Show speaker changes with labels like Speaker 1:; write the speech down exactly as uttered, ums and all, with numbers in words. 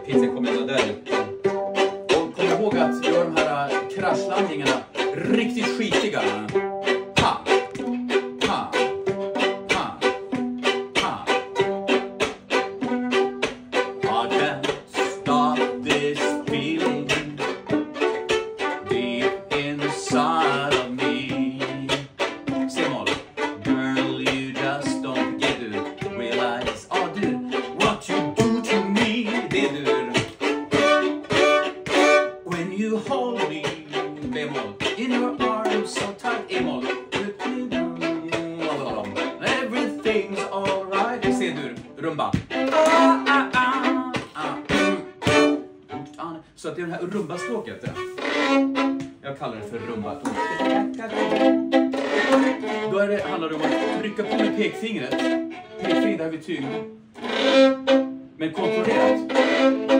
Speaker 1: Tills jag kommer där. Och kom ihåg att göra de här kraschlandningarna riktigt skitiga. Ha! Ha! Ha! Ha! I can't stop this feeling deep inside of me. C-moll. Girl, you just don't get to realize, oh dude, what you do to me. Det är du. When you hold me, B-moll, in your arms so tight, E-moll. Everything's alright. Det ser du. Rumba. Ah, ah, ah, ah, mm. Så att det är den här rumba-stråket. Jag kallar det för rumba. Då är det, handlar det om att trycka på med pekfingret. Pekfingret där vid tyngd. Men kontrollerat.